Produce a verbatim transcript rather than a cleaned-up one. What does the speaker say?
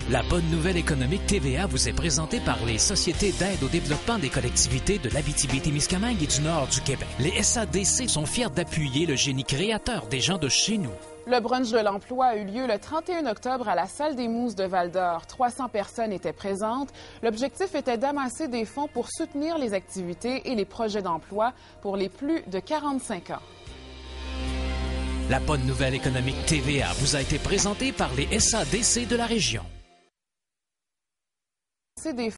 La bonne nouvelle économique T V A vous est présentée par les Sociétés d'aide au développement des collectivités de l'Abitibi-Témiscamingue et du nord du Québec. Les S A D C sont fiers d'appuyer le génie créateur des gens de chez nous. Le brunch de l'emploi a eu lieu le trente et un octobre à la salle des Mousses de Val-d'Or. trois cents personnes étaient présentes. L'objectif était d'amasser des fonds pour soutenir les activités et les projets d'emploi pour les plus de quarante-cinq ans. La bonne nouvelle économique T V A vous a été présentée par les S A D C de la région. Des